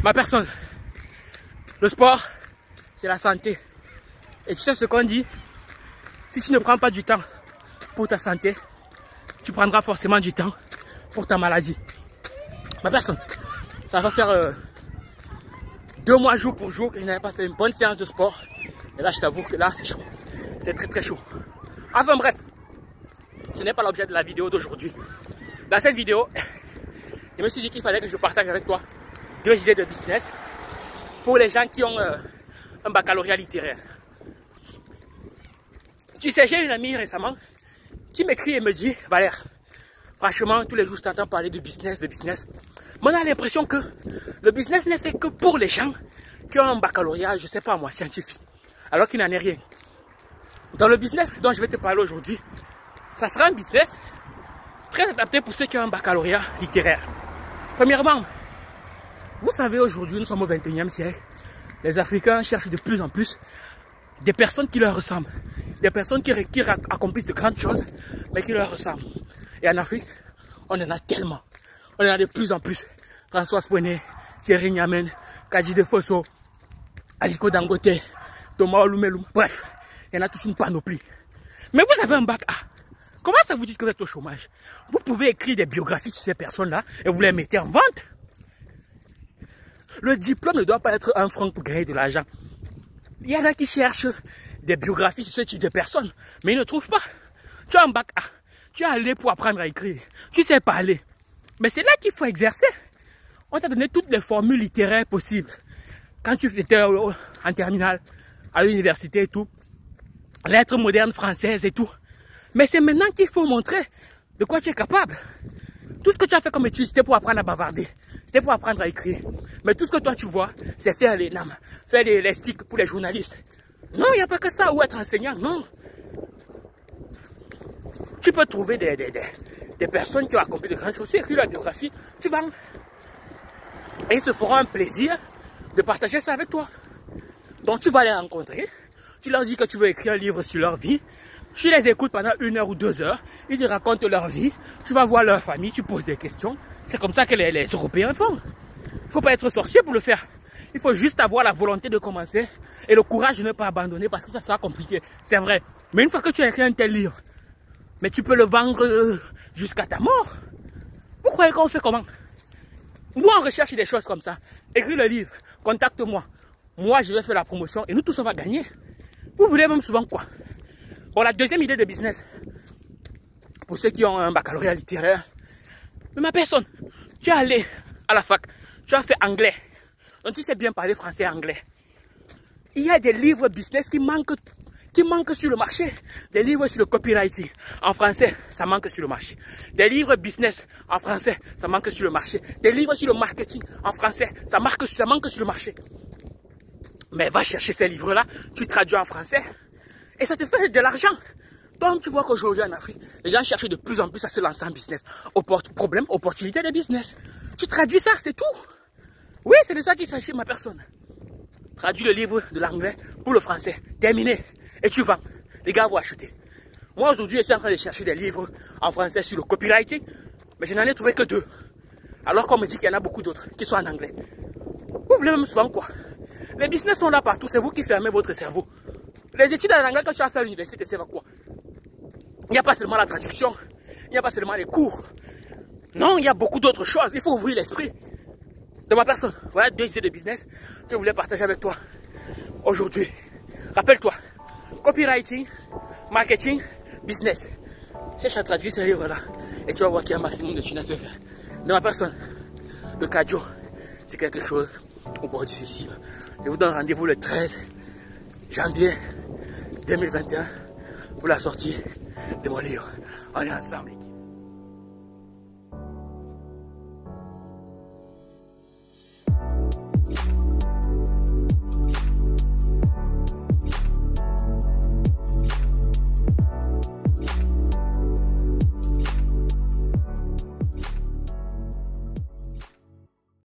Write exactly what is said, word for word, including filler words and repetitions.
Ma personne, le sport, c'est la santé. Et tu sais ce qu'on dit? Si tu ne prends pas du temps pour ta santé, tu prendras forcément du temps pour ta maladie. Ma personne, ça va faire euh, deux mois jour pour jour que je n'avais pas fait une bonne séance de sport. Et là, je t'avoue que là, c'est chaud. C'est très très chaud. Enfin bref, ce n'est pas l'objet de la vidéo d'aujourd'hui. Dans cette vidéo, je me suis dit qu'il fallait que je partage avec toi deux idées de business pour les gens qui ont euh, un baccalauréat littéraire. Tu sais, j'ai une amie récemment qui m'écrit et me dit, Valère, franchement, tous les jours je t'entends parler de business, de business. Mais on a l'impression que le business n'est fait que pour les gens qui ont un baccalauréat, je sais pas moi, scientifique, alors qu'il n'en est rien. Dans le business dont je vais te parler aujourd'hui, ça sera un business très adapté pour ceux qui ont un baccalauréat littéraire. Premièrement, vous savez, aujourd'hui, nous sommes au vingt et unième siècle. Les Africains cherchent de plus en plus des personnes qui leur ressemblent. Des personnes qui, qui accomplissent de grandes choses, mais qui leur ressemblent. Et en Afrique, on en a tellement. On en a de plus en plus. Françoise Pouené, Thierry Niamen, Kadji Defosso, Aliko Dangote, Thomas Olumelum. Bref, il y en a toute une panoplie. Mais vous avez un bac A. Comment ça vous dit que vous êtes au chômage? Vous pouvez écrire des biographies sur ces personnes-là et vous les mettez en vente. Le diplôme ne doit pas être un franc pour gagner de l'argent. Il y en a qui cherchent des biographies sur ce type de personnes, mais ils ne trouvent pas. Tu as un bac A, tu es allé pour apprendre à écrire, tu sais parler. Mais c'est là qu'il faut exercer. On t'a donné toutes les formules littéraires possibles. Quand tu étais en terminale, à l'université et tout, lettres modernes françaises et tout. Mais c'est maintenant qu'il faut montrer de quoi tu es capable. Tout ce que tu as fait comme étude, c'était pour apprendre à bavarder. C'était pour apprendre à écrire. Mais tout ce que toi tu vois, c'est faire les names, faire les, les sticks pour les journalistes. Non, il n'y a pas que ça, ou être enseignant, non. Tu peux trouver des, des, des, des personnes qui ont accompli de grandes choses, tu écris leur biographie, tu vends. Et ils se feront un plaisir de partager ça avec toi. Donc tu vas les rencontrer, tu leur dis que tu veux écrire un livre sur leur vie, tu les écoutes pendant une heure ou deux heures, ils te racontent leur vie, tu vas voir leur famille, tu poses des questions. C'est comme ça que les, les Européens font. Il ne faut pas être sorcier pour le faire. Il faut juste avoir la volonté de commencer et le courage de ne pas abandonner parce que ça sera compliqué. C'est vrai. Mais une fois que tu as écrit un tel livre, mais tu peux le vendre jusqu'à ta mort. Vous croyez qu'on fait comment? Moi, on recherche des choses comme ça. Écris le livre, contacte-moi. Moi, je vais faire la promotion et nous tous, on va gagner. Vous voulez même souvent quoi? Bon, la deuxième idée de business, pour ceux qui ont un baccalauréat littéraire, mais ma personne, tu es allé à la fac, tu as fait anglais. Donc tu sais bien parler français et anglais. Il y a des livres business qui manquent, qui manquent sur le marché. Des livres sur le copywriting. En français, ça manque sur le marché. Des livres business en français, ça manque sur le marché. Des livres sur le marketing en français, ça, marque, ça manque sur le marché. Mais va chercher ces livres-là, tu traduis en français et ça te fait de l'argent. Donc tu vois qu'aujourd'hui en Afrique, les gens cherchent de plus en plus à se lancer en business. Opport problème, opportunité de business. Tu traduis ça, c'est tout. Oui, c'est de ça qu'il s'agit, ma personne. Traduis le livre de l'anglais pour le français. Terminé. Et tu vends. Les gars vont acheter. Moi, aujourd'hui, je suis en train de chercher des livres en français sur le copywriting. Mais je n'en ai trouvé que deux. Alors qu'on me dit qu'il y en a beaucoup d'autres qui sont en anglais. Vous voulez même souvent quoi? Les business sont là partout. C'est vous qui fermez votre cerveau. Les études en anglais que tu as fait à l'université, c'est quoi? Il n'y a pas seulement la traduction. Il n'y a pas seulement les cours. Non, il y a beaucoup d'autres choses. Il faut ouvrir l'esprit de ma personne. Voilà deux idées de business que je voulais partager avec toi aujourd'hui. Rappelle-toi, copywriting, marketing, business. Cherche à traduire ces livres-là et tu vas voir qu'il y a un maximum de thunes à se faire. De ma personne, le cardio, c'est quelque chose au bord du suicide. Je vous donne rendez-vous le treize janvier deux mille vingt et un pour la sortie de mon livre. On est ensemble.